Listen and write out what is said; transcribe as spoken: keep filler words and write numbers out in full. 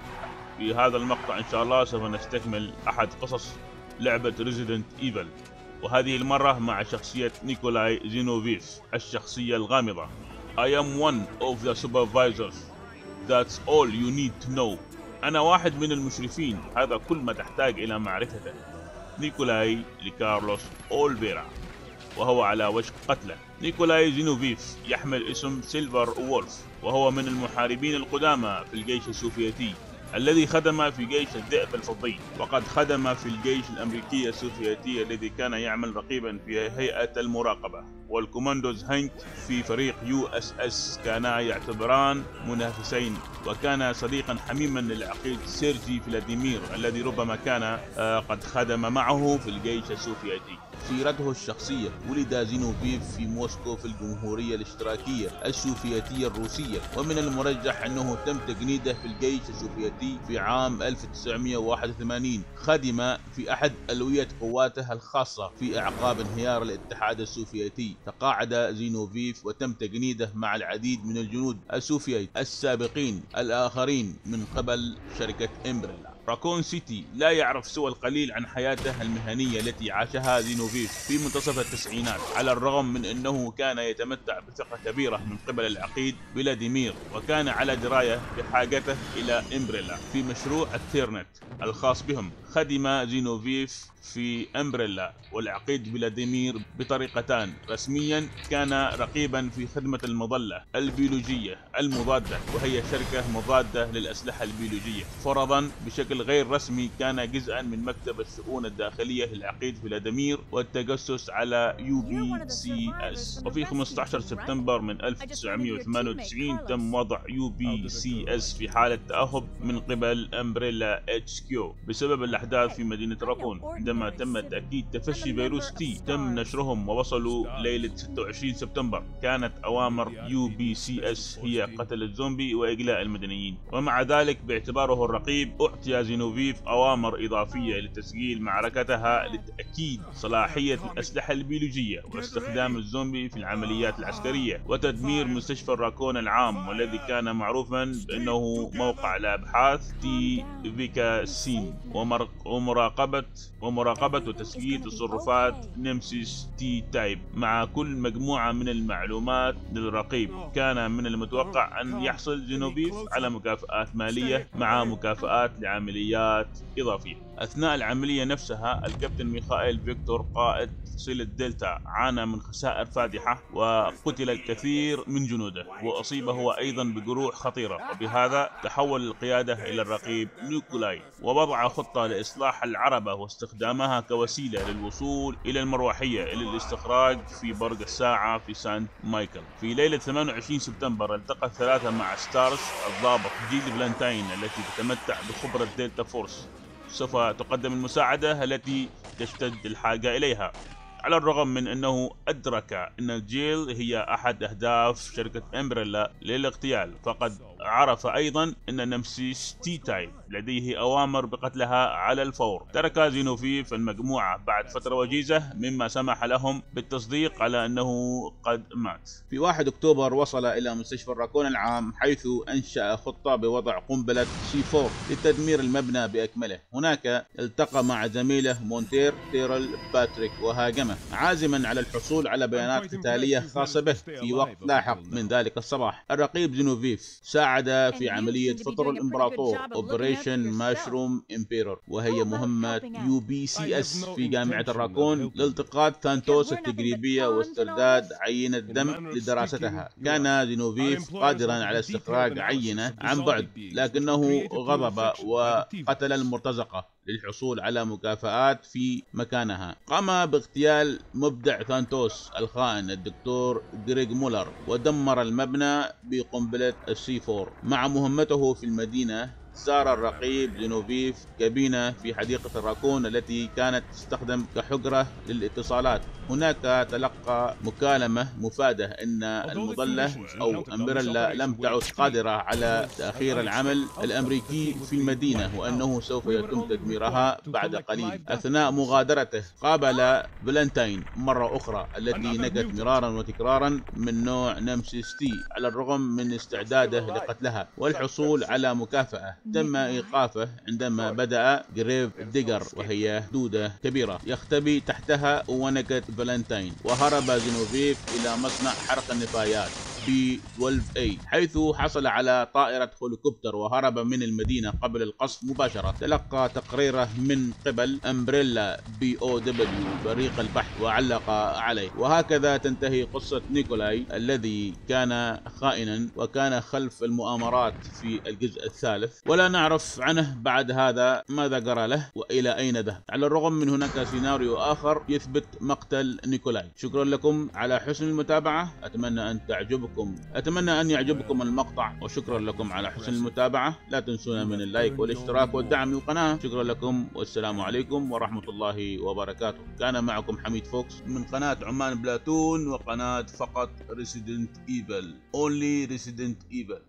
في هذا المقطع إن شاء الله سوف نستكمل أحد قصص لعبة Resident Evil، وهذه المرة مع شخصية نيكولاي زينوفيف، الشخصية الغامضة. I am one of the supervisors. That's all you need to know. أنا واحد من المشرفين، هذا كل ما تحتاج إلى معرفته. نيكولاي لكارلوس أولفيرا، وهو على وشك قتله. نيكولاي زينوفيف يحمل اسم سيلفر وولف، وهو من المحاربين القدامى في الجيش السوفيتي الذي خدم في جيش الذئب الفضي، وقد خدم في الجيش الأمريكي السوفيتي الذي كان يعمل رقيبا في هيئة المراقبة، والكوماندوز هانك في فريق يو اس اس كانا يعتبران منافسين، وكان صديقا حميما للعقيد سيرجي فلاديمير الذي ربما كان قد خدم معه في الجيش السوفيتي. سيرته الشخصية: ولد زينوفيف في موسكو في الجمهورية الاشتراكية السوفيتية الروسية، ومن المرجح أنه تم تجنيده في الجيش السوفيتي في عام ألف وتسعمئة وواحد وثمانين. خدم في أحد ألوية قواته الخاصة في أعقاب انهيار الاتحاد السوفيتي. تقاعد زينوفيف وتم تجنيده مع العديد من الجنود السوفيت السابقين الآخرين من قبل شركة امبريلا. راكون سيتي لا يعرف سوى القليل عن حياته المهنية التي عاشها زينوفيف في منتصف التسعينات، على الرغم من أنه كان يتمتع بثقة كبيرة من قبل العقيد فلاديمير، وكان على دراية بحاجته إلى امبريلا في مشروع الثيرنت الخاص بهم. خدم زينوفيف في امبريلا والعقيد فلاديمير بطريقتان: رسميا كان رقيبا في خدمة المظلة البيولوجية المضادة، وهي شركة مضادة للأسلحة البيولوجية. فرضا بشكل غير رسمي كان جزءا من مكتب الشؤون الداخلية للعقيد فلاديمير والتجسس على يو بي سي اس. وفي خمسة عشر سبتمبر من ألف وتسعمئة وثمانية وتسعين تم وضع يو بي سي اس في حالة تأهب من قبل امبريلا اتش كيو بسبب الأحداث في مدينة راكون. عندما تم تأكيد تفشي فيروس تي تم نشرهم ووصلوا ليلة ستة وعشرين سبتمبر. كانت أوامر يو بي سي اس هي قتل الزومبي وإجلاء المدنيين، ومع ذلك باعتباره الرقيب أعطي زينوفيف أوامر إضافية لتسجيل معركتها لتأكيد صلاحية الأسلحة البيولوجية واستخدام الزومبي في العمليات العسكرية وتدمير مستشفى راكون العام، والذي كان معروفا بأنه موقع لأبحاث تي فيكا سين ومراقبة ومراقبة وتسجيل تصرفات نيمسيس تي تايب مع كل مجموعة من المعلومات للرقيب. كان من المتوقع أن يحصل زينوفيف على مكافآت مالية مع مكافآت لعمليات إضافية. أثناء العملية نفسها الكابتن ميخائيل فيكتور قائد فصيلة دلتا عانى من خسائر فادحة وقتل الكثير من جنوده، وأصيب هو أيضا بجروح خطيرة، وبهذا تحول القيادة إلى الرقيب نيكولاي ووضع خطة لإصلاح العربة واستخدامها كوسيلة للوصول إلى المروحية إلى الاستخراج في برج الساعة في سانت مايكل. في ليلة ثمانية وعشرين سبتمبر التقى الثلاثة مع ستارز الضابط جيل فلانتاين التي تتمتع بخبرة دلتا فورس. سوف تقدم المساعدة التي تشتد الحاجة إليها، على الرغم من أنه أدرك أن جيل هي أحد أهداف شركة امبريلا للاغتيال، فقد عرف أيضا أن نمسيس تي تايب لديه أوامر بقتلها على الفور. ترك زينوفيف المجموعة بعد فترة وجيزة، مما سمح لهم بالتصديق على أنه قد مات. في واحد أكتوبر وصل إلى مستشفى راكون العام، حيث أنشأ خطة بوضع قنبلة سي فور لتدمير المبنى بأكمله. هناك التقى مع زميله مونتير تيرل باتريك وهاجمه، عازما على الحصول على بيانات قتالية خاصة به. في وقت لاحق من ذلك الصباح الرقيب زينوفيف ساعد في عملية فطر الإمبراطور أوبريشن ماشروم إمبيرور، وهي مهمة يو بي سي اس في جامعة الراكون لالتقاط ثانتوس التجريبية واسترداد عينة دم لدراستها. كان زينوفيف قادرا على استخراج عينة عن بعد، لكنه غضب وقتل المرتزقة للحصول على مكافآت في مكانها. قام باغتيال مبدع ثانتوس الخائن الدكتور غريغ مولر ودمر المبنى بقنبلة السي فور. مع مهمته في المدينة زار الرقيب زينوفيف كابينة في حديقة الراكون التي كانت تستخدم كحجرة للاتصالات. هناك تلقى مكالمة مفادة أن المظلة أو امبريلا لم تعد قادرة على تأخير العمل الأمريكي في المدينة، وأنه سوف يتم تدميرها بعد قليل. أثناء مغادرته قابل فالنتاين مرة أخرى التي نجت مرارا وتكرارا من نوع نمسيس تي، على الرغم من استعداده لقتلها والحصول على مكافأة. تم إيقافه عندما بدأ جريف ديجر، وهي دودة كبيرة يختبي تحتها ونكة فالنتين، وهرب زينوفيف إلى مصنع حرق النفايات بي اثنا عشر إيه، حيث حصل على طائرة هليكوبتر وهرب من المدينة قبل القصف مباشرة. تلقى تقريره من قبل أمبريلا بي أو دبليو فريق البحث وعلق عليه. وهكذا تنتهي قصة نيكولاي الذي كان خائنا وكان خلف المؤامرات في الجزء الثالث، ولا نعرف عنه بعد هذا ماذا جرى له وإلى أين ذهب، على الرغم من هناك سيناريو آخر يثبت مقتل نيكولاي. شكرا لكم على حسن المتابعة، أتمنى أن تعجبكم أتمنى أن يعجبكم المقطع، وشكرا لكم على حسن المتابعة. لا تنسونا من اللايك والاشتراك والدعم للقناة. شكرا لكم والسلام عليكم ورحمة الله وبركاته. كان معكم حميد فوكس من قناة عمان بلاتون وقناة فقط Resident Evil Only Resident Evil.